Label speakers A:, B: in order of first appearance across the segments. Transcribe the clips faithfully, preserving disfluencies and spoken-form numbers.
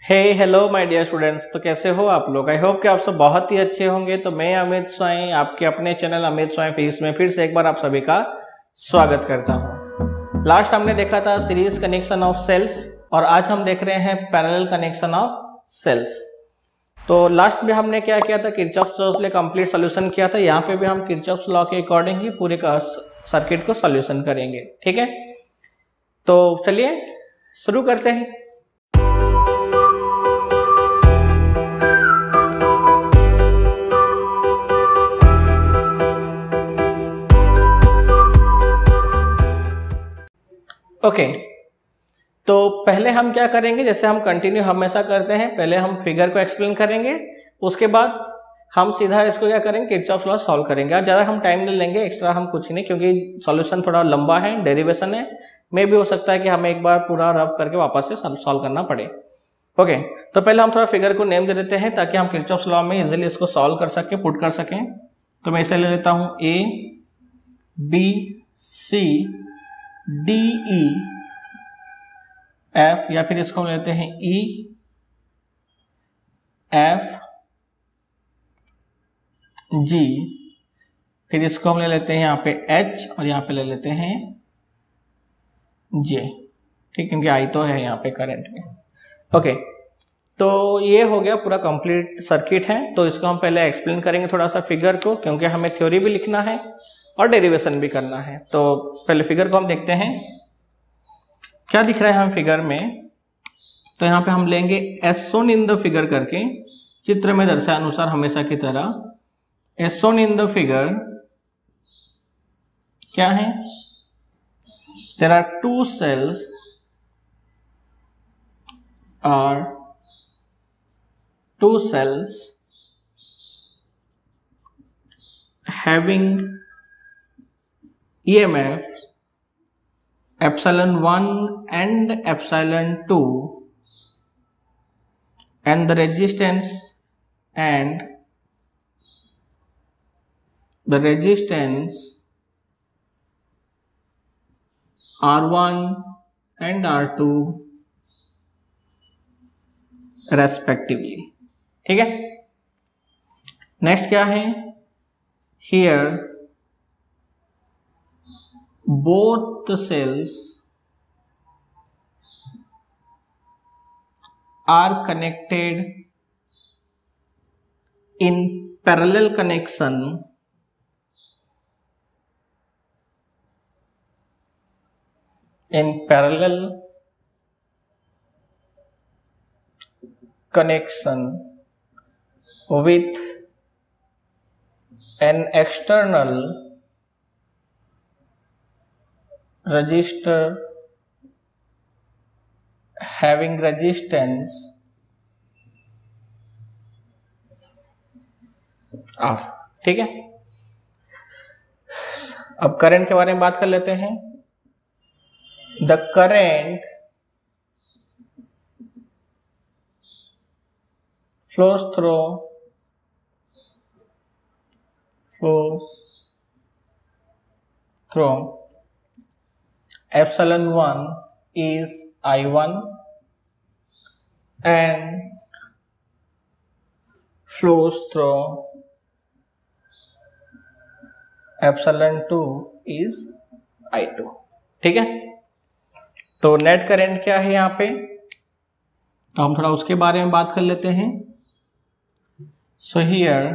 A: Hey hello my dear students. तो कैसे हो आप लोग? आई होप कि आप सब बहुत ही अच्छे होंगे। तो मैं अमित स्वाई आपके अपने चैनल अमित स्वाई फिजिक्स में फिर से एक बार आप सभी का स्वागत करता हूं। लास्ट हमने देखा था सीरीज कनेक्शन ऑफ सेल्स और आज हम देख रहे हैं पैरेलल कनेक्शन ऑफ सेल्स। तो लास्ट में हमने क्या किया था, किरचॉफ्स लॉ के कंप्लीट सोल्यूशन किया था। यहाँ पे भी हम किरचॉफ्स लॉ के अकॉर्डिंग ही पूरे का सर्किट को सोल्यूशन करेंगे। ठीक है, तो चलिए शुरू करते हैं। ओके okay, तो पहले हम क्या करेंगे, जैसे हम कंटिन्यू हमेशा करते हैं, पहले हम फिगर को एक्सप्लेन करेंगे, उसके बाद हम सीधा इसको क्या करेंगे, किरचॉफ्स लॉ सॉल्व करेंगे। आज ज़्यादा हम टाइम नहीं लेंगे, एक्स्ट्रा हम कुछ नहीं, क्योंकि सॉल्यूशन थोड़ा लंबा है, डेरिवेशन है, मे भी हो सकता है कि हमें एक बार पूरा रब करके वापस से सॉल्व करना पड़े। ओके okay, तो पहले हम थोड़ा फिगर को नेम दे देते हैं ताकि हम किरचॉफ्स लॉ में इजिली इसको सॉल्व कर सकें, पुट कर सकें। तो मैं इसे ले लेता हूँ A B C D E F, या फिर इसको हम लेते हैं ई एफ जी, फिर इसको हम ले लेते हैं यहाँ पे एच और यहाँ पे ले लेते हैं जे। ठीक, क्योंकि आई तो है यहाँ पे करंट में। ओके, तो ये हो गया पूरा कंप्लीट सर्किट है। तो इसको हम पहले एक्सप्लेन करेंगे थोड़ा सा फिगर को, क्योंकि हमें थ्योरी भी लिखना है और डेरिवेशन भी करना है। तो पहले फिगर को हम देखते हैं क्या दिख रहा है हम फिगर में। तो यहाँ पे हम लेंगे as shown in the figure करके, चित्र में दर्शाए अनुसार हमेशा की तरह। As shown in the figure क्या है, देयर आर टू सेल्स और two cells having E M F epsilon one and epsilon two, and the resistance and the resistance R one and R two respectively। ठीक है, next क्या है, here both the cells are connected in parallel connection in parallel connection with an external resistor having resistance R। ठीक है, अब current के बारे में बात कर लेते हैं। The current flows through flows through epsilon one is I one and flows through epsilon two is I two। ठीक है, तो नेट करंट क्या है यहाँ पे, तो हम थोड़ा उसके बारे में बात कर लेते हैं। So here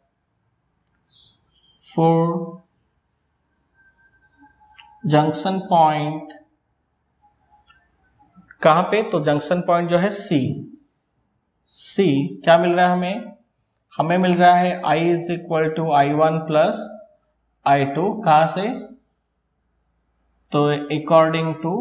A: for junction point, कहां पे, तो जंक्शन पॉइंट जो है सी, सी क्या मिल रहा है हमें, हमें मिल रहा है I is equal to I one plus I two. कहां से, तो अकॉर्डिंग टू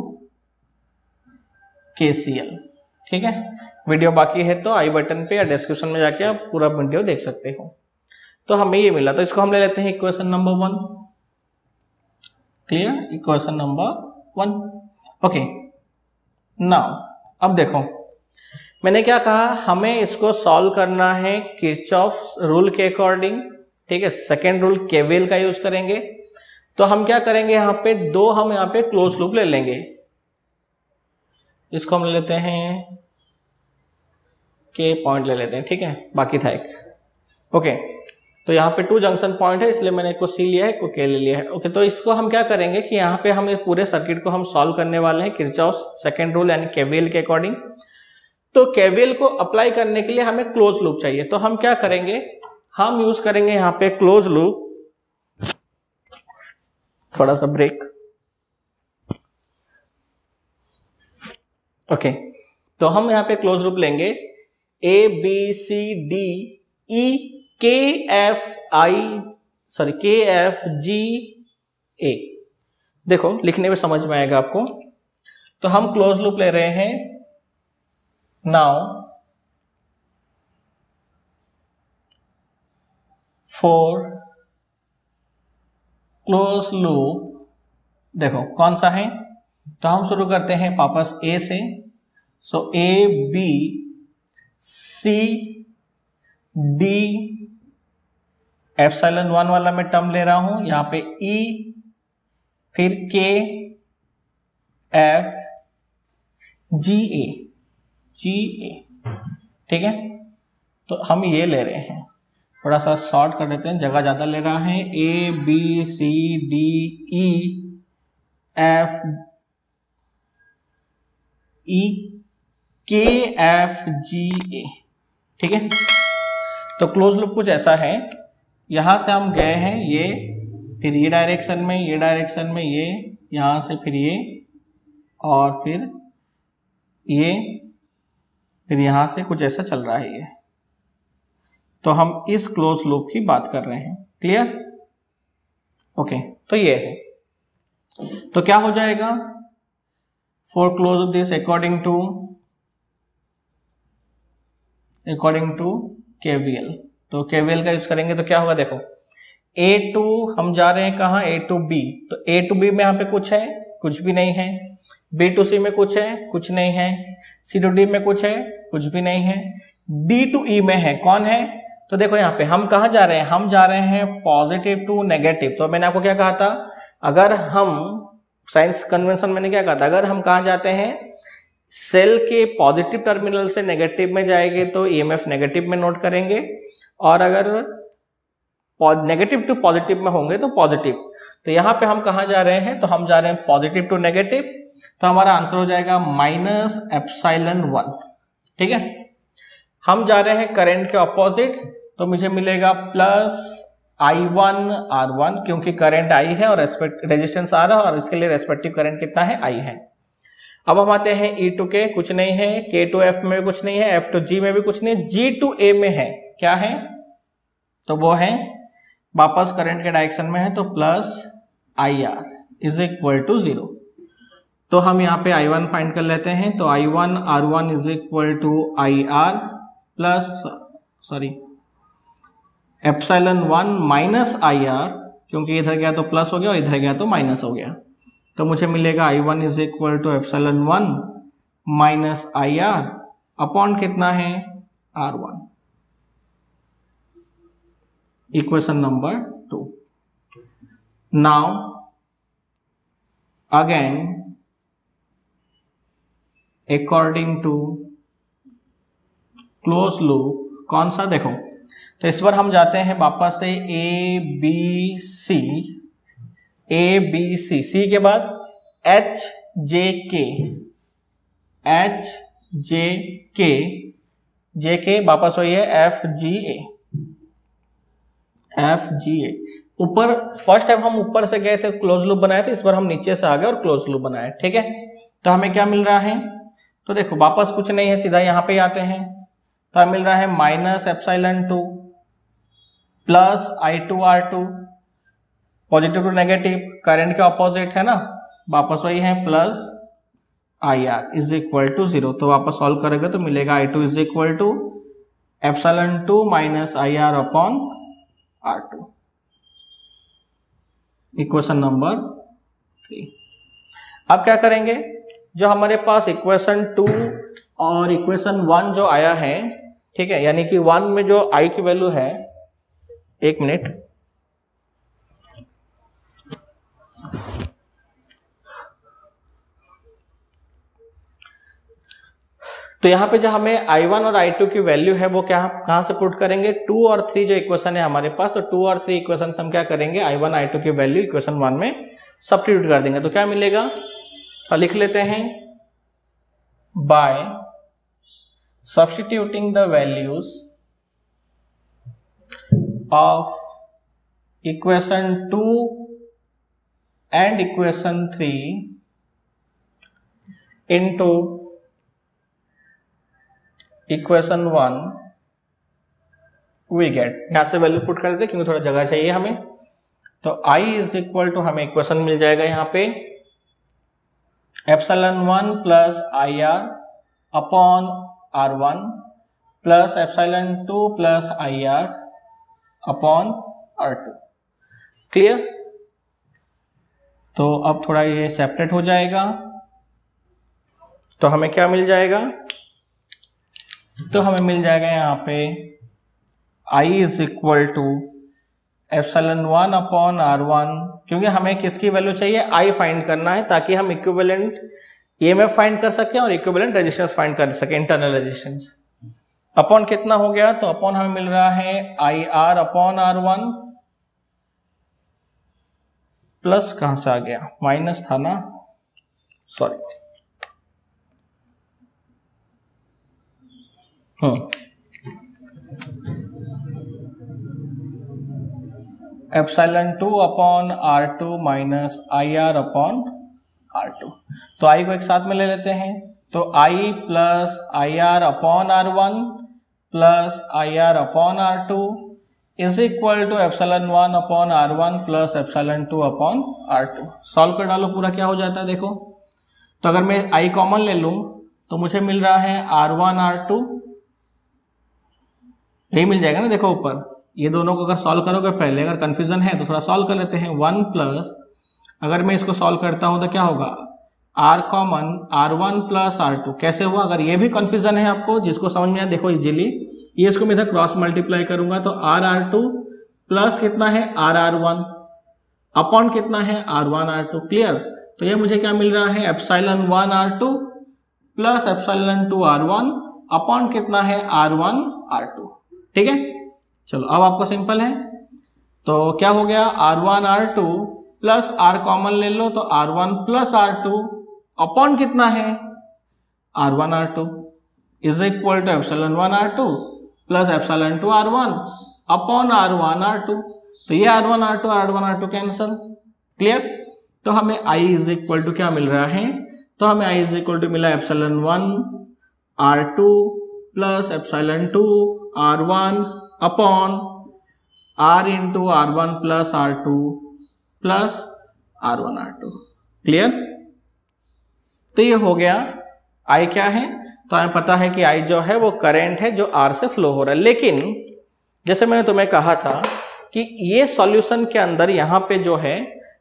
A: के सी एल। ठीक है, वीडियो बाकी है तो आई बटन पे या डिस्क्रिप्शन में जाके आप पूरा वीडियो देख सकते हो। तो हमें ये मिला, तो इसको हम ले लेते हैं equation number one. Clear, equation number one. Okay, now अब देखो मैंने क्या कहा, हमें इसको सॉल्व करना है किरचॉफ्स रूल के अकॉर्डिंग। ठीक है, सेकेंड रूल केवीएल का यूज करेंगे। तो हम क्या करेंगे, यहाँ पे दो हम यहाँ पे क्लोज लूप ले लेंगे। इसको हम ले लेते हैं के पॉइंट ले लेते हैं, ठीक है, बाकी था एक। ओके, तो यहाँ पे टू जंक्शन पॉइंट है, इसलिए मैंने को सी लिया है, को के ले लिया है। ओके, तो इसको हम क्या करेंगे कि यहाँ पे हम पूरे सर्किट को हम सॉल्व करने वाले हैं किरचॉफ सेकंड रूल यानी केवीएल के अकॉर्डिंग। तो केवीएल को अप्लाई करने के लिए हमें क्लोज लूप चाहिए, तो हम क्या करेंगे, हम यूज करेंगे यहाँ पे क्लोज लूप। थोड़ा सा ब्रेक। ओके, तो हम यहाँ पे क्लोज लूप लेंगे, ए B C D E K F I sorry K F G A. देखो लिखने में समझ में आएगा आपको। तो हम क्लोज लूप ले रहे हैं। नाउ फॉर क्लोज लूप देखो कौन सा है, तो हम शुरू करते हैं वापस ए से। So A B C D epsilon one वाला मैं टर्म ले रहा हूं यहां पे, ई फिर के एफ जी ए जी ए, ठीक है। तो हम ये ले रहे हैं, थोड़ा सा शॉर्ट कर देते हैं, जगह ज्यादा ले रहा है। A B C D E F E K F G ए, ठीक है। तो क्लोज लूप कुछ ऐसा है, यहां से हम गए हैं ये, फिर ये डायरेक्शन में, ये डायरेक्शन में, ये यहां से फिर ये, और फिर ये, फिर यहां से कुछ ऐसा चल रहा है ये। तो हम इस क्लोज लूप की बात कर रहे हैं। क्लियर? ओके, तो ये है। तो क्या हो जाएगा, for close this according to according to KVL. तो केवीएल का यूज करेंगे तो क्या होगा, देखो ए टू हम जा रहे हैं कहाँ, ए टू बी। तो ए टू बी में यहाँ पे कुछ है, कुछ भी नहीं है। बी टू सी में कुछ है, कुछ नहीं है। सी टू डी में कुछ है, कुछ भी नहीं है। डी टू ई में है, कौन है, तो देखो यहाँ पे हम कहाँ जा रहे हैं, हम जा रहे हैं पॉजिटिव टू नेगेटिव। तो मैंने आपको क्या कहा था, अगर हम साइंस कन्वेंशन मैंने क्या कहा था, अगर हम कहाँ जाते हैं, सेल के पॉजिटिव टर्मिनल से नेगेटिव में जाएंगे तो ईएमएफ नेगेटिव में नोट करेंगे, और अगर नेगेटिव टू पॉजिटिव में होंगे तो पॉजिटिव। तो यहाँ पे हम कहाँ जा रहे हैं, तो हम जा रहे हैं पॉजिटिव टू नेगेटिव। तो हमारा आंसर हो जाएगा माइनस एप्सिलॉन वन, ठीक है। हम जा रहे हैं करंट के ऑपोजिट, तो मुझे मिलेगा plus I one R one, क्योंकि करंट आई है और रेजिस्टेंस आर है, और इसके लिए रेस्पेक्टिव करंट कितना है, आई है। अब हम आते हैं ई टू के, कुछ नहीं है। के टू एफ में भी कुछ नहीं है, एफ टू जी में भी कुछ नहीं है। जी टू ए में है, क्या है, तो वो है वापस करंट के डायरेक्शन में है, तो plus I R is equal to zero. तो हम यहाँ पे आई वन फाइंड कर लेते हैं। तो I one R one is equal to I R plus sorry epsilon one minus I R, क्योंकि इधर गया तो प्लस हो गया और इधर गया तो माइनस हो गया। तो मुझे मिलेगा I one is equal to epsilon one minus I R upon कितना है, R one. Equation number two. Now again according to close loop, कौन सा, देखो तो इस बार हम जाते हैं वापस से ए बी सी, ए बी सी, सी के बाद एच जे के, एच जे के, जे के वापस वही है एफ जी ए, एफ जी ए। ऊपर फर्स्ट टाइम हम ऊपर से गए थे, क्लोज लूप बनाए थे, इस बार हम नीचे से आ गए और क्लोज लूप बनाए, ठीक है। तो हमें क्या मिल रहा है, तो देखो वापस कुछ नहीं है, सीधा यहां पे आते हैं। तो हमें मिल रहा है minus epsilon two plus I two R two, positive to negative, current के ऑपोजिट है ना, वापस वही है, plus I R is equal to zero. तो वापस सॉल्व करेंगे तो मिलेगा I two is equal to epsilon two minus I R upon R two. Equation number three. अब क्या करेंगे, जो हमारे पास इक्वेशन टू और इक्वेशन वन जो आया है, ठीक है, यानी कि वन में जो आई की वैल्यू है, एक मिनट, तो यहाँ पे जो हमें आई वन और आई टू की वैल्यू है वो क्या कहाँ से पुट करेंगे, टू और थ्री जो इक्वेशन है हमारे पास, तो टू और थ्री इक्वेशन हम क्या करेंगे, आई वन आई टू की वैल्यू इक्वेशन वन में सब्स्टिट्यूट कर देंगे। तो क्या मिलेगा, तो लिख लेते हैं, by substituting the values of equation two and equation three into equation one we get, यहां से वैल्यू पुट कर देते क्योंकि थोड़ा जगह चाहिए हमें। तो I इज इक्वल टू हमें इक्वेशन मिल जाएगा यहाँ पे epsilon one plus I R upon R one plus epsilon two plus I R upon R two. Clear. तो अब थोड़ा ये सेपरेट हो जाएगा, तो हमें क्या मिल जाएगा, तो हमें मिल जाएगा यहाँ पे I is equal to epsilon one upon R one, क्योंकि हमें किसकी वैल्यू चाहिए, I फाइंड करना है ताकि हम इक्विवेलेंट ईएमएफ फाइंड कर सकें और इक्विवेलेंट रेजिस्टेंस फाइंड कर सकें, इंटरनल रेजिस्टेंस। अपॉन कितना हो गया, तो अपॉन हमें मिल रहा है I R upon R one plus कहां से आ गया, माइनस था ना, sorry, hmm epsilon two upon R two minus I R upon R two. तो आई को एक साथ में ले लेते हैं, तो I plus I R upon R one plus I R upon R two is equal to epsilon one upon R one plus epsilon two upon R two. Solve कर डालो, पूरा क्या हो जाता है देखो। तो अगर मैं आई कॉमन ले लूं तो मुझे मिल रहा है आर वन आर टू, यही मिल जाएगा ना, देखो ऊपर। ये दोनों को अगर सॉल्व करोगे पहले, अगर कंफ्यूजन है तो थोड़ा सॉल्व कर लेते हैं। वन प्लस, अगर मैं इसको सॉल्व करता हूं तो क्या होगा, R common R one plus R two. कैसे हुआ, अगर ये भी कंफ्यूजन है आपको, जिसको समझ में आया देखो इजीली, ये इसको मैं इधर क्रॉस मल्टीप्लाई करूंगा तो आर आर टू प्लस कितना है आर आर वन अपॉन कितना है R one R two. Clear. तो ये मुझे क्या मिल रहा है, epsilon one R two plus epsilon two R one upon कितना है आर वन आर टू। ठीक है, चलो अब आपको सिंपल है, तो क्या हो गया, R one R two plus R common ले लो तो R one plus R two upon कितना है R one R two is equal to epsilon one R two plus epsilon two R one upon R one R two. तो ये R one R two R one R two cancel. Clear. तो हमें I is equal to क्या मिल रहा है, तो हमें I इज इक्वल टू मिला epsilon one R two plus epsilon two R one upon R into R one plus R two plus R one R two. Clear. तो ये हो गया I क्या है, तो हमें पता है कि I जो है वो करंट है जो R से फ्लो हो रहा है। लेकिन जैसे मैंने तुम्हें कहा था कि ये सॉल्यूशन के अंदर यहां पे जो है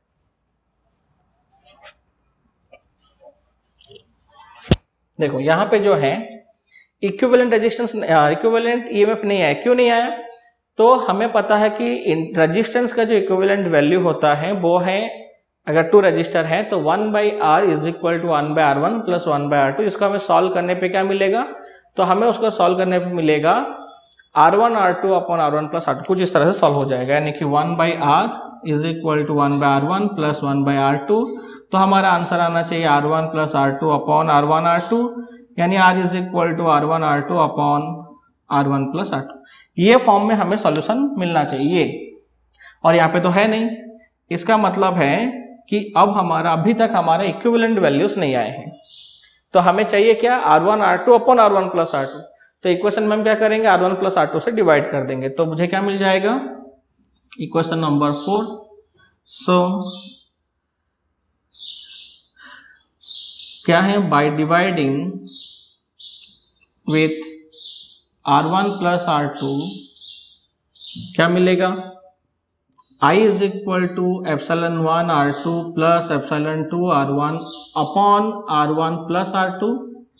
A: देखो, यहां पे जो है इक्विवेलेंट रेजिस्टेंस इक्विवेलेंट ईएमएफ नहीं आया। क्यों नहीं आया, तो हमें पता है कि रेजिस्टेंस का जो इक्विवेलेंट वैल्यू होता है वो है, अगर टू रजिस्टर है तो one by R is equal to one by R one plus one by R two. इसको हमें सॉल्व करने पे क्या मिलेगा, तो हमें उसको सॉल्व करने पे मिलेगा R one R two upon R one plus R two, कुछ इस तरह से सॉल्व हो जाएगा, यानी कि one by R is equal to one by R one plus one by R two. तो हमारा आंसर आना चाहिए R one plus R two upon R one R two, यानी R is equal to R one R two upon R one plus R two. ये form में हमें solution मिलना चाहिए, और यहाँ पे तो है नहीं। इसका मतलब है कि अब हमारा अभी तक हमारे इक्विवेलेंट वैल्यूज नहीं आए हैं, तो हमें चाहिए क्या, R one R two upon R one plus R two. तो इक्वेशन में हम क्या करेंगे, R one plus R two से डिवाइड कर देंगे, तो मुझे क्या मिल जाएगा, इक्वेशन नंबर फोर। सो क्या है, by dividing with R one plus R two क्या मिलेगा, I is equal to epsilon one R two plus epsilon two R one upon R one plus R two.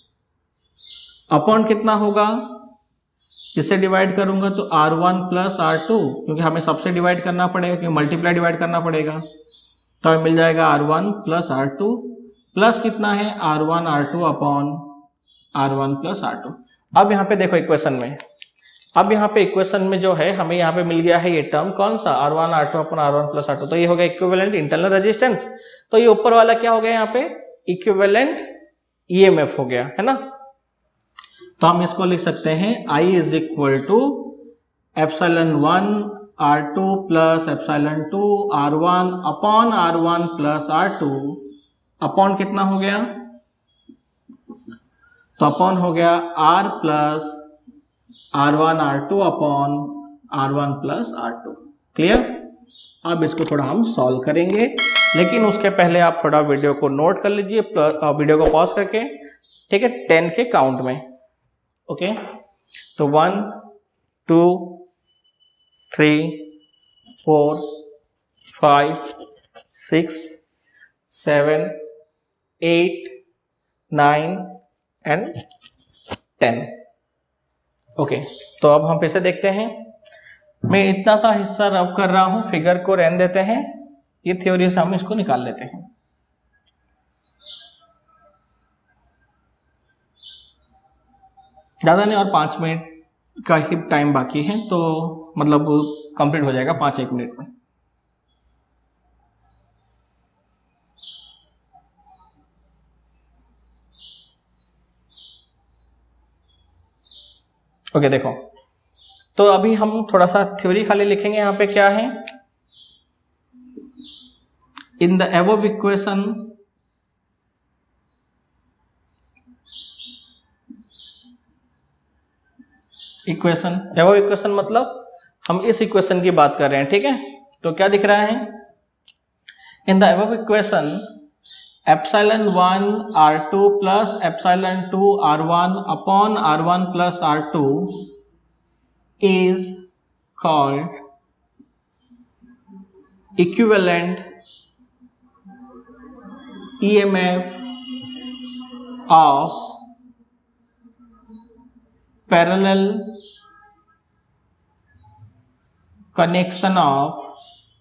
A: Upon कितना होगा, इससे divide करूंगा तो R one plus R two, क्योंकि हमें सबसे डिवाइड करना पड़ेगा, क्योंकि मल्टीप्लाई डिवाइड करना पड़ेगा। तो हमें मिल जाएगा R one plus R two plus कितना है R one R two upon R one plus R two. अब यहाँ पे देखो इक्वेशन में, अब यहाँ पे इक्वेशन में जो है हमें यहाँ पे मिल गया है ये टर्म कौन सा, R one R two upon R one plus R two, तो ये हो गया इक्विवेलेंट इंटरनल रेजिस्टेंस। तो ये ऊपर वाला क्या हो गया यहाँ पे, इक्विवेलेंट ईएमएफ हो गया, है ना। तो हम इसको लिख सकते हैं I is equal to epsilon one R two plus epsilon two R one upon R one plus R two, upon कितना हो गया, तो अपॉन हो गया R plus R one R two upon R one plus R two. Clear. अब इसको थोड़ा हम सॉल्व करेंगे, लेकिन उसके पहले आप थोड़ा वीडियो को नोट कर लीजिए, वीडियो को पॉज करके, ठीक है, टेन के काउंट में। ओके, तो one two three four five six seven eight nine and ten. Okay, तो अब हम फिर से देखते हैं। मैं इतना सा हिस्सा रब कर रहा हूं, फिगर को रहने देते हैं, ये थ्योरी से हम इसको निकाल लेते हैं। ज़्यादा नहीं, और पाँच मिनट का ही टाइम बाकी है, तो मतलब कंप्लीट हो जाएगा पाँच एक मिनट में। ओके, देखो, तो अभी हम थोड़ा सा थ्योरी खाली लिखेंगे। यहाँ पे क्या है, in the above equation equation above equation मतलब हम इस इक्वेशन की बात कर रहे हैं, ठीक है। तो क्या दिख रहा है, in the above equation epsilon one R two plus epsilon two R one upon R one plus R two is called equivalent E M F of parallel connection of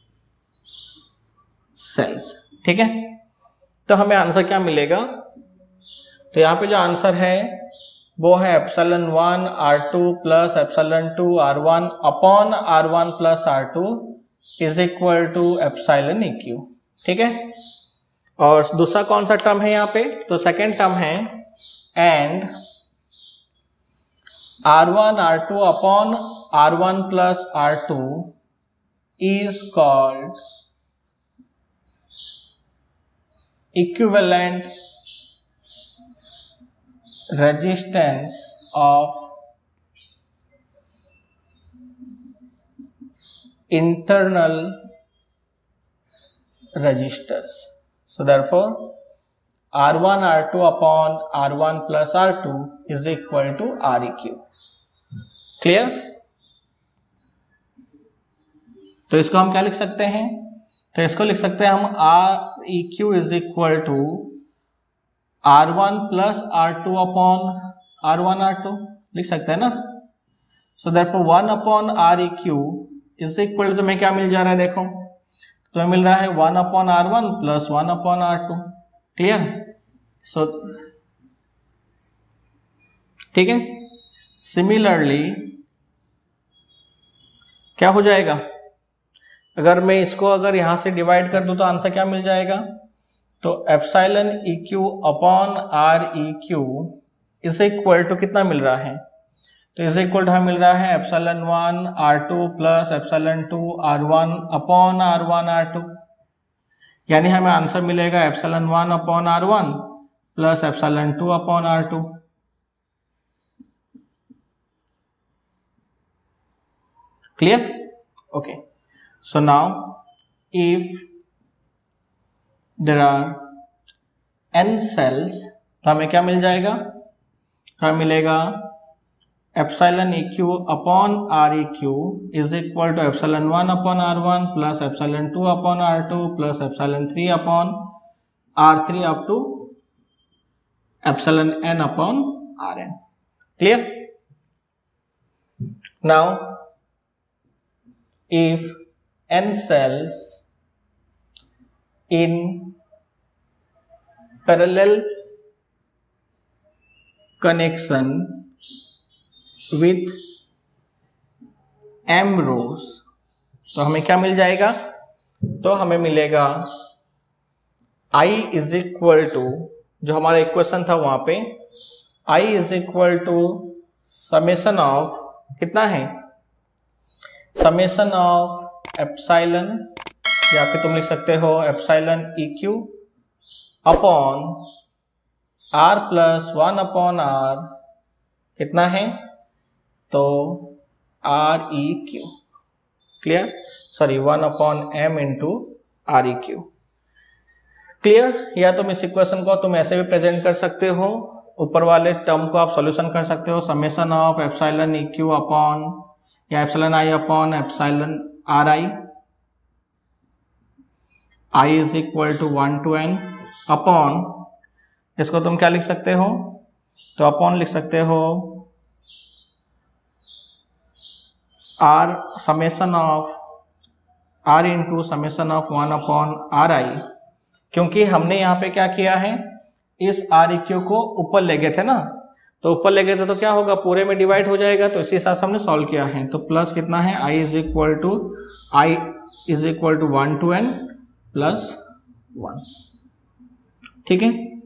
A: cells। ठीक है, तो हमें आंसर क्या मिलेगा, तो यहाँ पे जो आंसर है वो है epsilon one R two plus epsilon two R one upon R one plus R two is equal to epsilon EQ. ठीक है, और दूसरा कौन सा टर्म है यहाँ पे, तो सेकेंड टर्म है and R one R two upon R one plus R two is called equivalent resistance of internal resistors. So therefore R one R two upon R one plus R two is equal to Req. Clear? तो इसको हम क्या लिख सकते हैं, तो इसको लिख सकते हैं हम Req is equal to R one plus R two upon R one R two लिख सकते हैं ना। So therefore one upon R E Q is equal to, तुम्हें क्या मिल जा रहा है, देखो तुम्हें मिल रहा है one upon R one plus one upon R two. Clear. So ठीक है, सिमिलरली क्या हो जाएगा, अगर मैं इसको अगर यहां से डिवाइड कर दूं तो आंसर क्या मिल जाएगा, तो epsilon E Q upon R E Q is equal to कितना मिल रहा है, तो इज इक्वल टू हमें मिल रहा है epsilon one R two plus epsilon two R one upon R one R two, यानी हमें आंसर मिलेगा epsilon one upon R one plus epsilon two upon R two. Clear. Okay, so now if there are n cells, तो हमें क्या मिल जाएगा, हमें मिलेगा epsilon E Q upon R E Q is equal to epsilon one upon R one plus epsilon two upon R two plus epsilon three upon R three up to epsilon N upon R N. Clear. Now if n cells in parallel connection with m rows, तो हमें क्या मिल जाएगा, तो हमें मिलेगा I is equal to, जो हमारा इक्वेशन था वहां पे I is equal to summation of, कितना है, समेशन ऑफ एप्सिलॉन, या फिर तुम लिख सकते हो epsilon E Q upon R plus one upon R, कितना है, तो R E Q, clear, sorry one upon M into R E Q, clear. या तुम इस इक्वेशन को तुम ऐसे भी प्रेजेंट कर सकते हो, ऊपर वाले टर्म को आप सॉल्यूशन कर सकते हो, summation of epsilon E Q upon या epsilon I upon epsilon R I, I is equal to one two N upon, इसको तुम क्या लिख सकते हो, तो अपॉन लिख सकते हो R summation of R into summation of one upon R I, क्योंकि हमने यहाँ पे क्या किया है, इस आर ई क्यू को ऊपर ले गए थे ना, तो ऊपर ले गए थे तो क्या होगा, पूरे में डिवाइड हो जाएगा, तो इसी हिसाब से हमने सॉल्व किया है। तो प्लस कितना है, I is equal to I is equal to one two N plus one, ठीक है।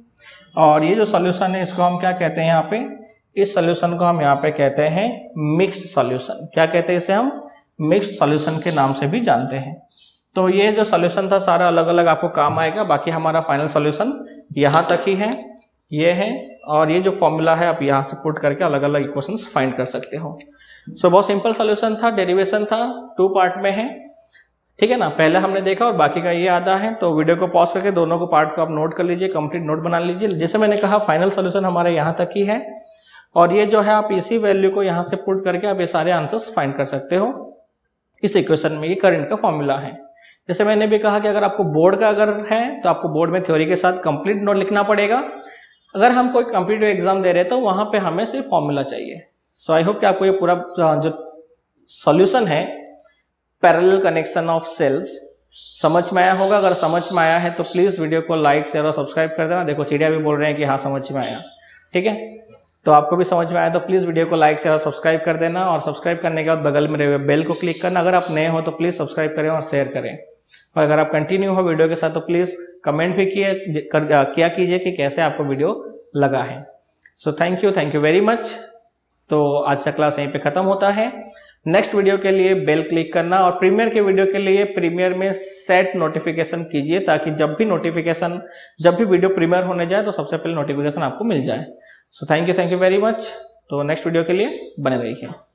A: और ये जो सॉल्यूशन है इसको हम क्या कहते हैं, यहाँ पे इस सॉल्यूशन को हम यहाँ पे कहते हैं मिक्स्ड सॉल्यूशन, क्या कहते हैं इसे हम, मिक्स्ड सॉल्यूशन के नाम से भी जानते हैं। तो ये जो सॉल्यूशन था सारा अलग अलग आपको काम आएगा, बाकी हमारा फाइनल सॉल्यूशन यहाँ तक ही है, ये है, और ये जो फॉर्मूला है आप यहाँ से पुट करके अलग अलग इक्वेशंस फाइंड कर सकते हो। सो so, बहुत सिंपल सॉल्यूशन था, डेरिवेशन था, टू पार्ट में है, ठीक है ना, पहले हमने देखा और बाकी का ये आधा है। तो वीडियो को पॉज करके दोनों को पार्ट को आप नोट कर लीजिए, कंप्लीट नोट बना लीजिए। जैसे मैंने कहा फाइनल सॉल्यूशन हमारे यहाँ तक ही है, और ये जो है आप इसी वैल्यू को यहाँ से पुट करके आप ये सारे आंसर्स फाइंड कर सकते हो इस इक्वेशन में। ये करंट का फॉर्मूला है। जैसे मैंने भी कहा कि अगर आपको बोर्ड का अगर है तो आपको बोर्ड में थ्योरी के साथ कंप्लीट नोट लिखना पड़ेगा, अगर हम कोई कॉम्पिटिटिव एग्जाम दे रहे हैं तो वहां पे हमें सिर्फ फॉर्मूला चाहिए। सो आई होप कि आपको ये पूरा जो सॉल्यूशन है पैरेलल कनेक्शन ऑफ सेल्स समझ में आया होगा। अगर समझ में आया है तो प्लीज वीडियो को लाइक शेयर और सब्सक्राइब कर देना। देखो चिड़िया भी बोल रहे हैं कि हाँ समझ में आया, ठीक है। तो आपको भी समझ में आया तो प्लीज वीडियो को लाइक शेयर और सब्सक्राइब कर देना, और सब्सक्राइब करने के बाद बगल में रहे बेल को क्लिक करना। अगर आप नए हो तो प्लीज सब्सक्राइब करें और शेयर करें, और अगर आप कंटिन्यू हो वीडियो के साथ तो प्लीज कमेंट भी किए कर, किया कीजिए कि कैसे आपको वीडियो लगा है। So thank you thank you very much. तो आज का क्लास यहीं पे खत्म होता है। नेक्स्ट वीडियो के लिए बेल क्लिक करना, और प्रीमियर के वीडियो के लिए प्रीमियर में सेट नोटिफिकेशन कीजिए, ताकि जब भी नोटिफिकेशन जब भी वीडियो प्रीमियर होने जाए तो सबसे पहले नोटिफिकेशन आपको मिल जाए। So thank you thank you very much. तो नेक्स्ट वीडियो के लिए बने रहिए।